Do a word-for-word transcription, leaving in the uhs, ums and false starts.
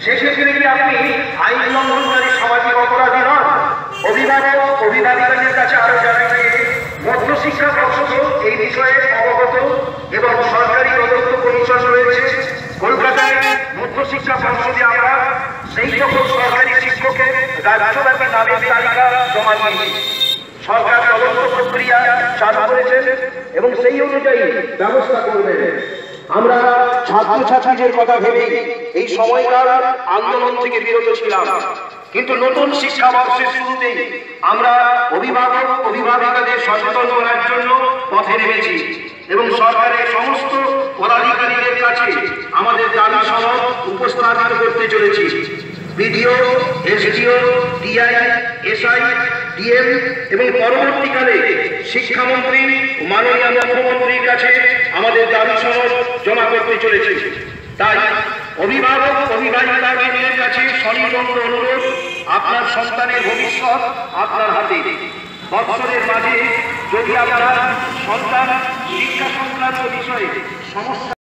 সেক্ষেত্রে কি আপনি আইন লঙ্ঘনকারী সামাজিক অপরাধী নন? অভিভাবক অভিভাবিকাদের কাছে আরো জানাই যে মধ্যশিক্ষা পর্ষদ এই বিষয়ে অবগত এবং সরকারি তদন্ত কমিশন রয়েছে কলকাতায়। মধ্যশিক্ষা পর্ষদে আমরা সেই সকল সরকারি শিক্ষকের রাজ্যব্যাপী নামের তালিকা জমা দিয়েছি। সরকার তদন্ত প্রক্রিয়া চালু করেছেন এবং সেই অনুযায়ী ব্যবস্থা করবেন। আমরা ছাত্রছাত্রীদের কথা ভেবে এই সময়কাল আন্দোলন থেকে বিরত ছিলাম, কিন্তু নতুন শিক্ষাবর্ষের শুরুতেই আমরা অভিভাবক অভিভাবিকাদের সচেতন করার জন্য পথে নেমেছি এবং সরকারের সমস্ত পদাধিকারীদের কাছে আমাদের দাবি সনদ উপস্থাপিত করতে চলেছি। BDO, SDO, DI, SI, DM এবং পরবর্তীকালে শিক্ষামন্ত্রী মাননীয় মুখ্যমন্ত্রীর কাছে আমাদের দাবি সনদ জমা করতে চলেছে। তাই অভিভাবক অভিভাবিকাদের কাছে সনির্বন্ধ অনুরোধ, আপনার সন্তানের ভবিষ্যৎ আপনার হাতে। বৎসরের মাঝে যদি আপনার সন্তান শিক্ষা সংক্রান্ত বিষয়ে সমস্যা